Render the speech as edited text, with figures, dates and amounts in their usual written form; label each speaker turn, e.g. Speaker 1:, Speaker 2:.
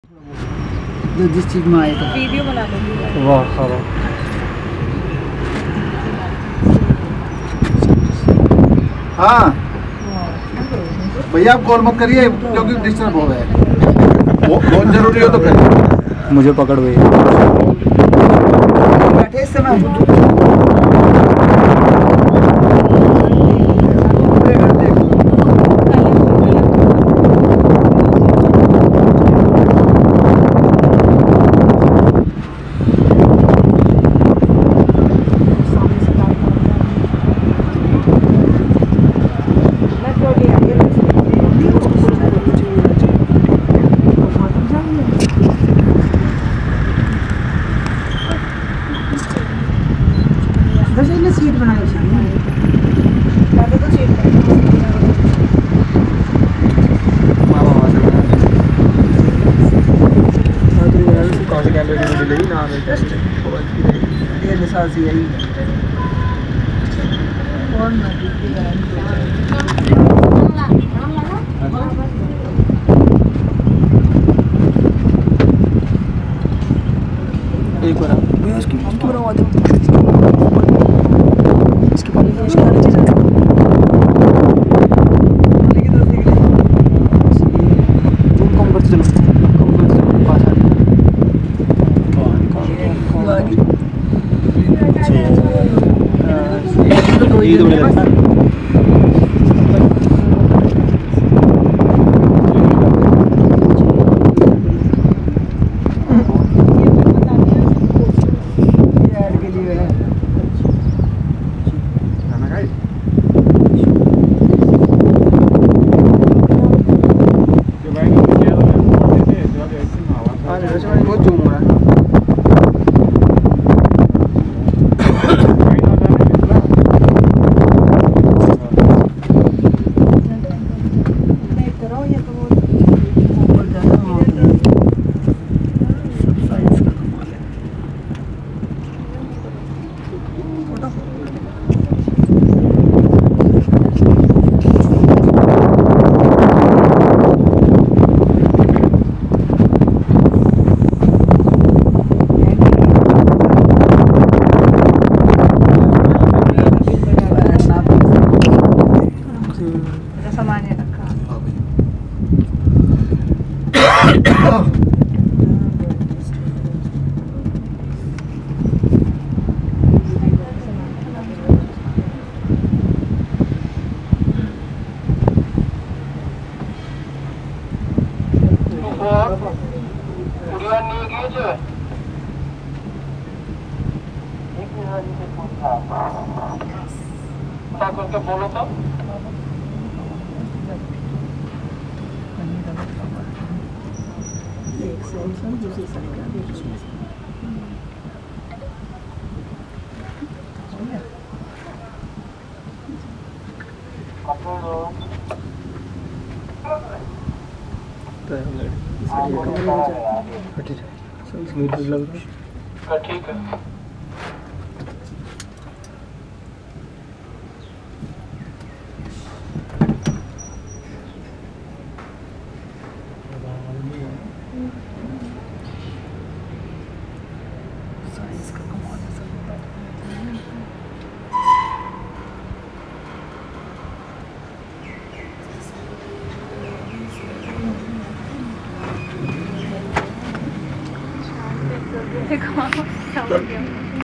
Speaker 1: जो जिस चीज़ में आए थे
Speaker 2: वीडियो बना लूँगी।
Speaker 3: वाह वाह।
Speaker 1: हाँ भैया आप कॉल मत करिए क्योंकि डिस्टर्ब हो गए। बहुत जरूरी हो तो करिए।
Speaker 3: मुझे पकड़ गई।
Speaker 1: बैठे इस समय सीट बनाई तो सीट
Speaker 3: एक बार उसकी बना दे।
Speaker 1: बहुत जूम हो रहा है।
Speaker 4: करके बोलो तो ठीक है।
Speaker 2: देखो क्या हो गया।